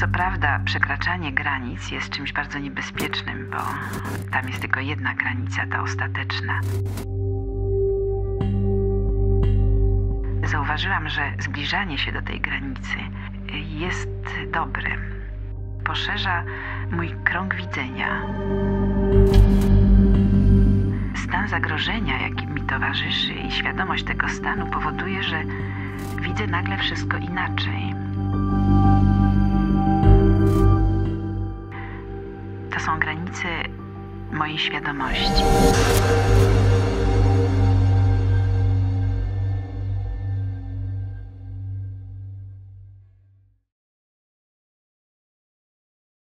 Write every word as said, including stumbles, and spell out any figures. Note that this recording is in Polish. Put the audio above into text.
Co prawda przekraczanie granic jest czymś bardzo niebezpiecznym, bo tam jest tylko jedna granica, ta ostateczna. Zauważyłam, że zbliżanie się do tej granicy jest dobre. Poszerza mój krąg widzenia. Stan zagrożenia, jaki mi towarzyszy, i świadomość tego stanu powoduje, że widzę nagle wszystko inaczej. To są granice mojej świadomości.